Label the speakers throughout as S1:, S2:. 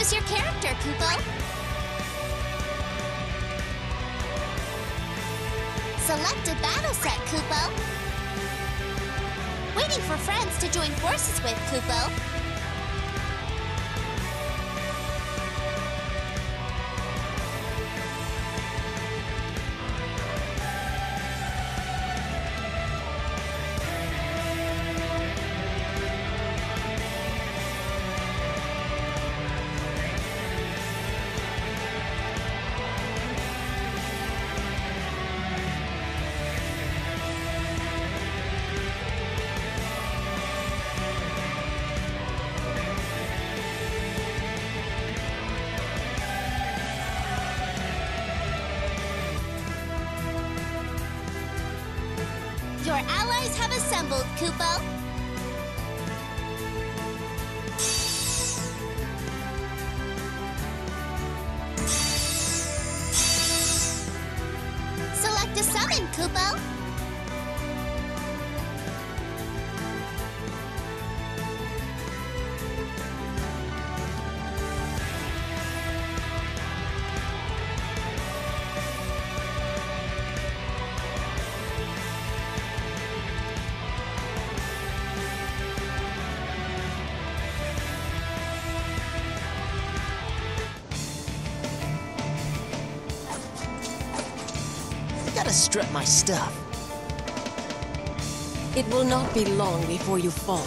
S1: Choose your character, Kupo. Select a battle set, Kupo. Waiting for friends to join forces with, Kupo. Your allies have assembled, Kupo. Select a summon, Kupo.
S2: Gotta strut my stuff.
S3: It will not be long before you fall.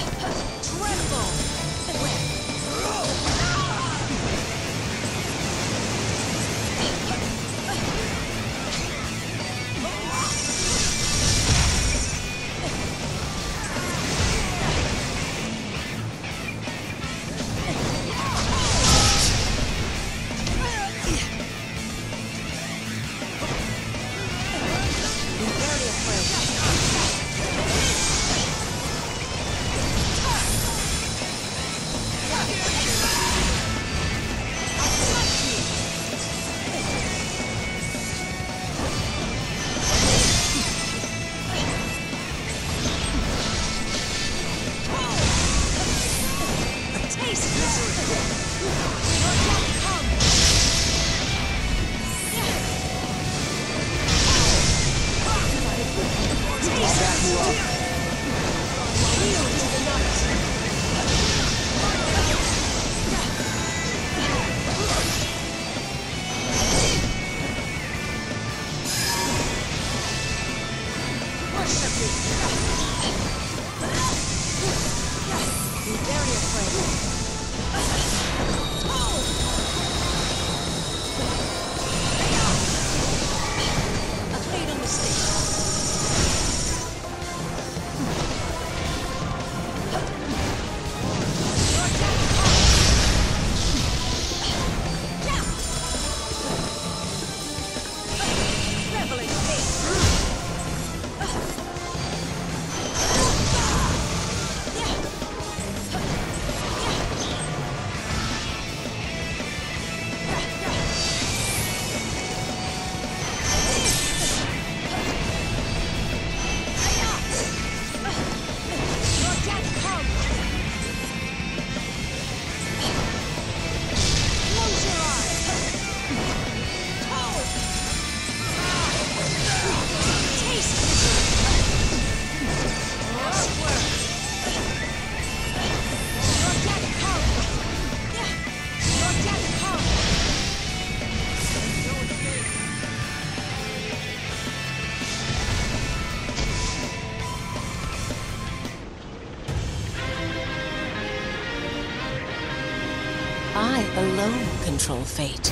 S3: I alone control fate.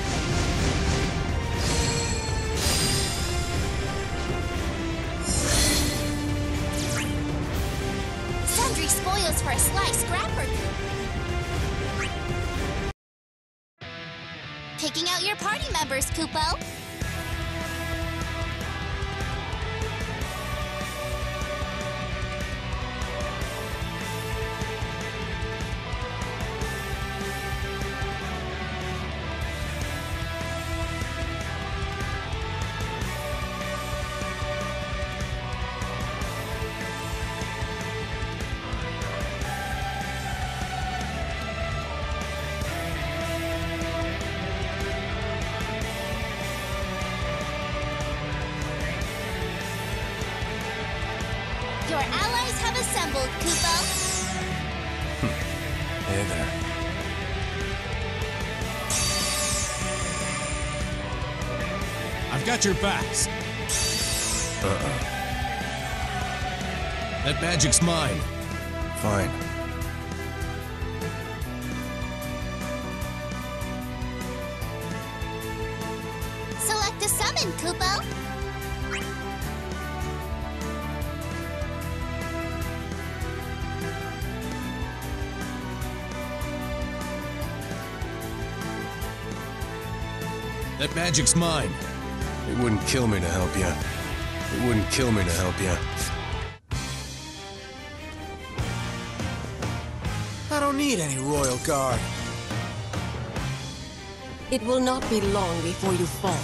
S1: Sundry spoils for a sly scrapper. Picking out your party members, Kupo. assembled, Kupo.
S4: Hey there.
S5: I've got your backs. That magic's mine.
S4: Fine.
S1: Select a summon, Kupo.
S5: That magic's mine.
S4: It wouldn't kill me to help you. It wouldn't kill me to help you.
S2: I don't need any royal guard.
S3: It will not be long before you fall.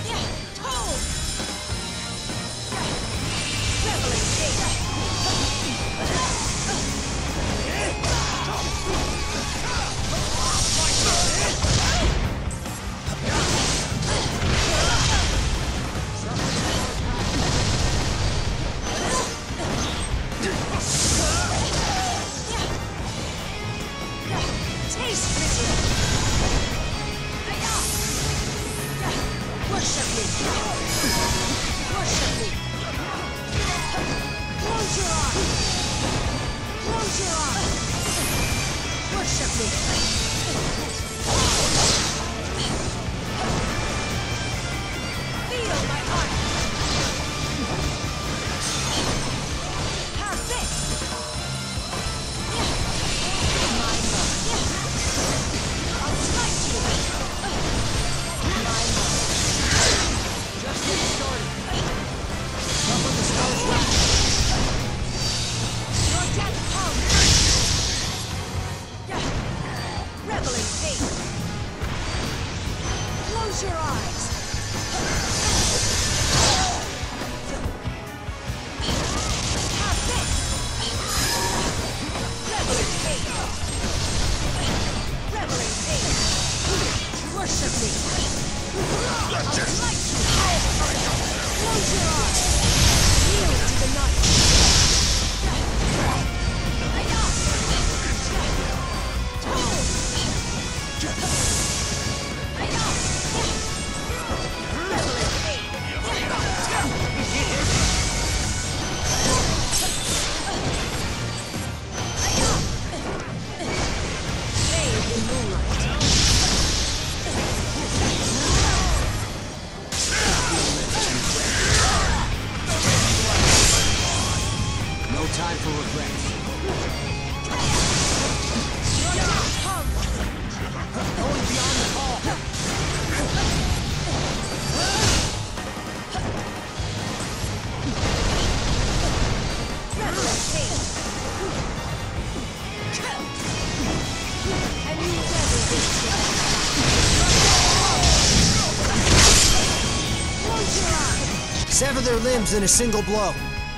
S2: Sever their limbs in a single blow.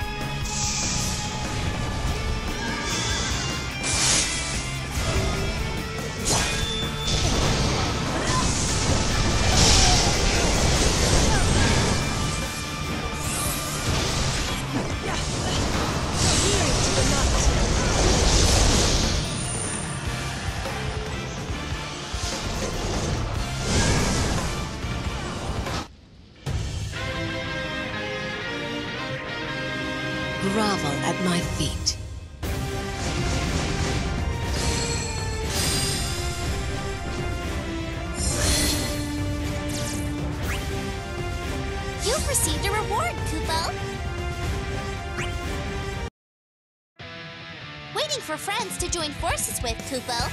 S3: Grovel at my feet.
S1: You've received a reward, Kupo. Waiting for friends to join forces with, Kupo.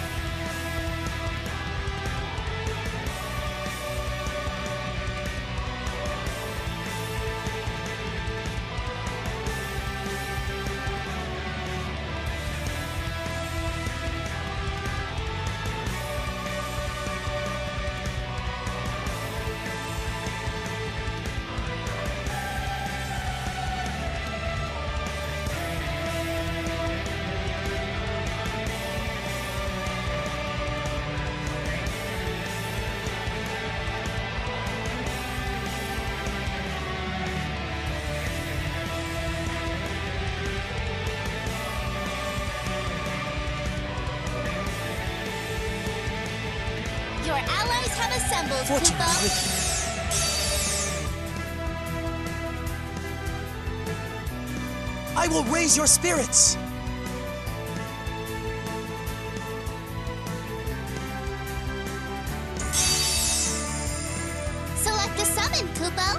S1: Your allies have assembled,
S2: Fortune
S1: Kupo.
S2: is with you. I will raise your spirits!
S1: Select a summon, Kupo.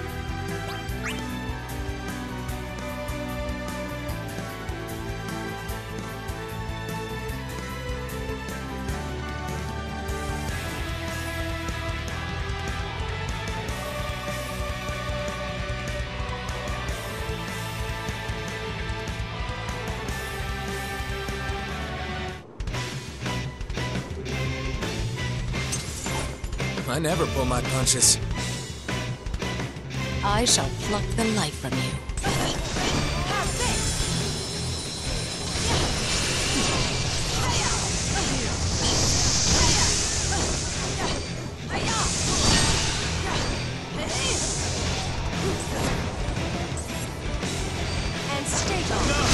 S2: I never pull my punches.
S3: I shall pluck the life from you. And stay gone.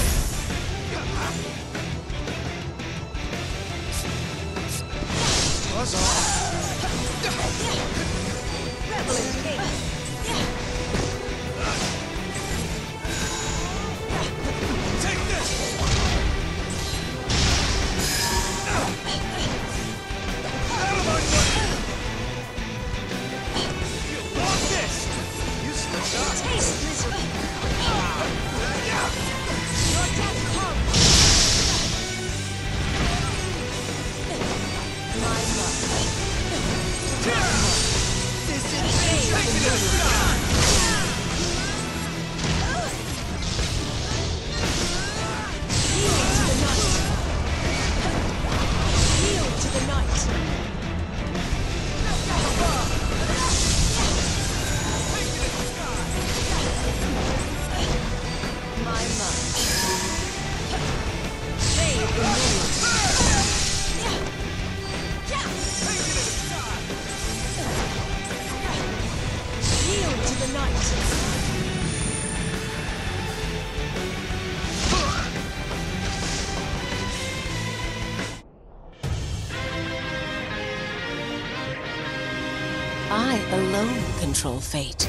S3: I alone control fate.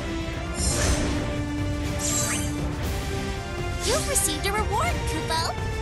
S1: You've received a reward, Kupo.